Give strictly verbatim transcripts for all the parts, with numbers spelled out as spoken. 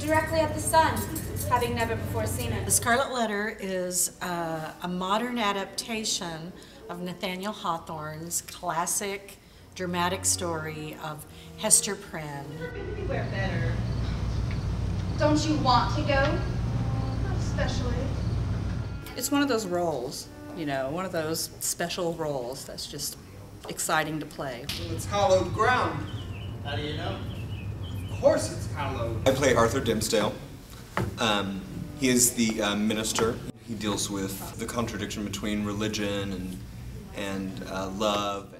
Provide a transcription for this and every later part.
directly at the sun, having never before seen it. The Scarlet Letter is uh, a modern adaptation of Nathaniel Hawthorne's classic dramatic story of Hester Prynne. Anywhere better. Don't you want to go? Not especially. It's one of those roles, you know, one of those special roles that's just exciting to play. It's hallowed ground. How do you know? Of course it's hallowed. I play Arthur Dimsdale. Um, he is the uh, minister. He deals with the contradiction between religion and, and uh, love.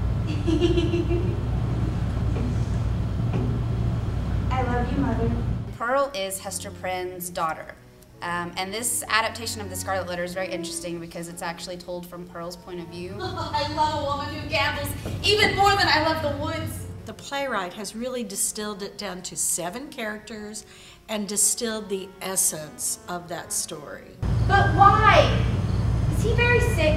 I love you, Mother. Pearl is Hester Prynne's daughter. Um, and this adaptation of the Scarlet Letter is very interesting because it's actually told from Pearl's point of view. I love a woman who gambles even more than I love the woods. The playwright has really distilled it down to seven characters and distilled the essence of that story. But why? Is he very sick?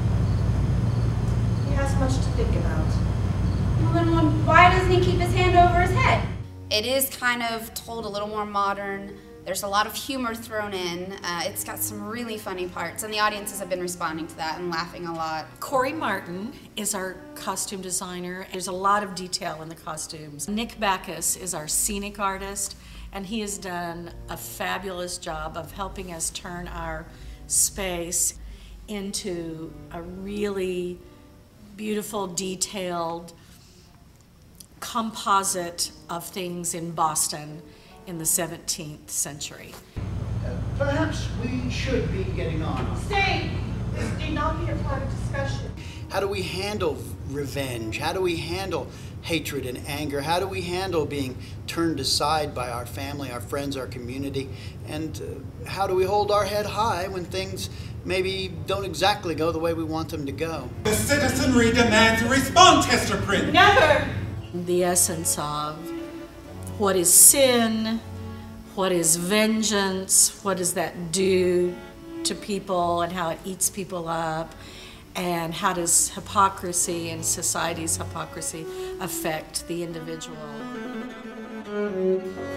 He has much to think about. Well, then why doesn't he keep his hand over his head? It is kind of told a little more modern. There's a lot of humor thrown in. Uh, it's got some really funny parts, and the audiences have been responding to that and laughing a lot. Corey Martin is our costume designer. There's a lot of detail in the costumes. Nick Backus is our scenic artist, and he has done a fabulous job of helping us turn our space into a really beautiful, detailed composite of things in Boston in the seventeenth century. Uh, perhaps we should be getting on. Stay! This need not be a part of discussion. How do we handle revenge? How do we handle hatred and anger? How do we handle being turned aside by our family, our friends, our community? And uh, how do we hold our head high when things maybe don't exactly go the way we want them to go? The citizenry demands a response, Hester Prynne. Never! The essence of what is sin, what is vengeance, what does that do to people and how it eats people up, and how does hypocrisy and society's hypocrisy affect the individual.